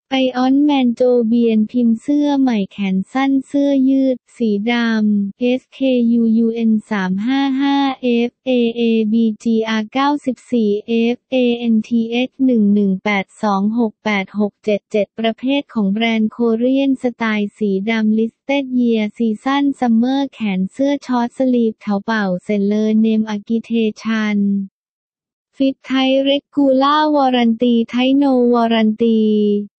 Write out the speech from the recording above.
ไอออนแมนโจเบียนพิมพ์เสื้อใหม่แขนสั้นเสื้อยืดสีดำ SKUUN 355 FAABGR 94 FANTH 1182686777ประเภทของแบรนด์โคเรียนสไตล์สีดำ Listed Year Season Summer แขนเสื้อช็อตสลีฟเถาเป่าเซเลอร์เนมอากิเทชันฟิตไทเรกูล่าวอรันตีไทโนวอรันตี